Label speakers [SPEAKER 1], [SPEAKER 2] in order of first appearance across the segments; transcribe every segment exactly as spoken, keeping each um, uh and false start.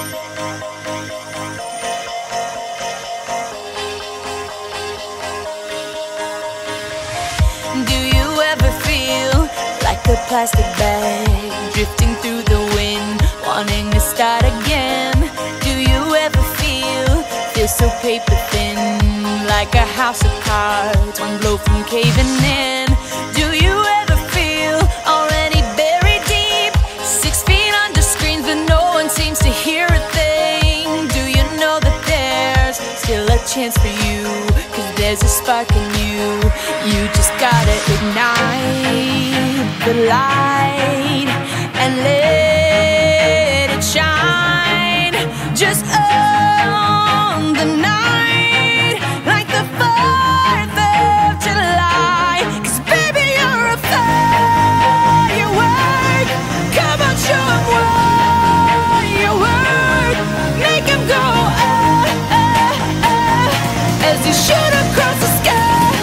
[SPEAKER 1] Do you ever feel like a plastic bag drifting through the wind, wanting to start again? Do you ever feel, feel so paper thin, like a house of cards, one blow from caving in? Do you ever feel already buried deep, six feet under screens but no one seems to hear a thing? Do you know that there's still a chance for you, cause there's a spark in you? You just gotta ignite the light and let it shine. Just own the night like the fourth of July. Cause baby, you're a firework. Come on, show 'em what you work. Make 'em go ah, ah, ah, as you shoot across the sky.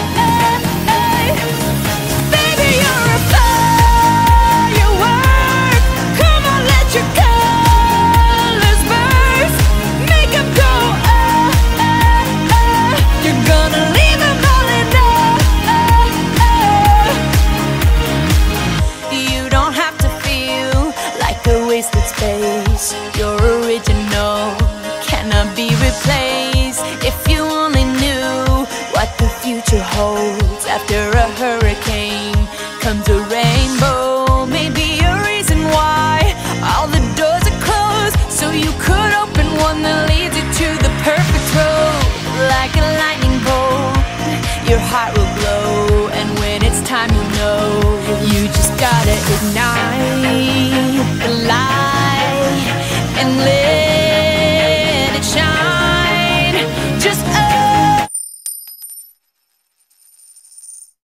[SPEAKER 1] Wasted space, your original cannot be replaced. If you only knew what the future holds after a hurricane.